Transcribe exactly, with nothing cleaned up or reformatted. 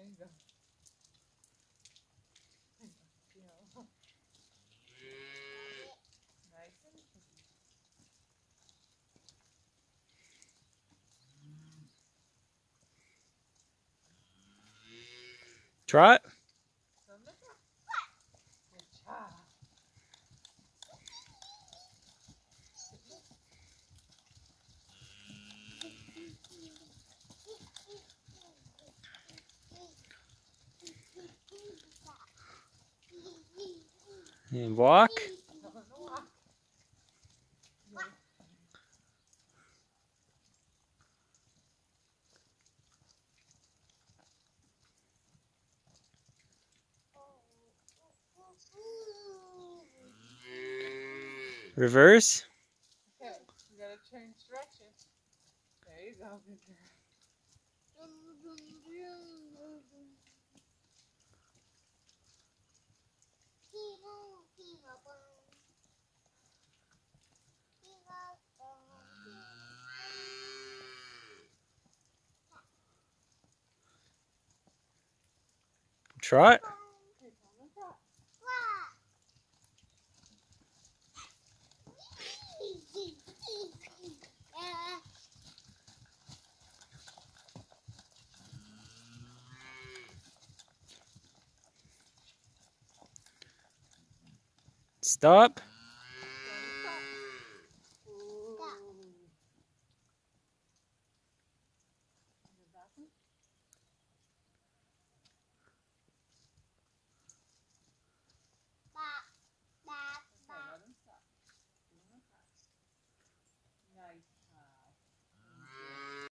There you go. There you go. Nice and easy. Try it. Good job. And walk. Reverse. Okay, you gotta change direction. There you go, good girl. Try it. Stop.